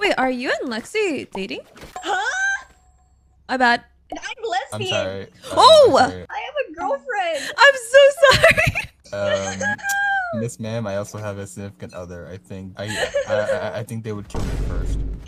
Wait, are you and Lexi dating? Huh? My bad. And I'm I'm lesbian. sorry. Oh! I'm sorry. I have a girlfriend. I'm so sorry. Miss Ma'am, I also have a significant other. I think they would kill me first.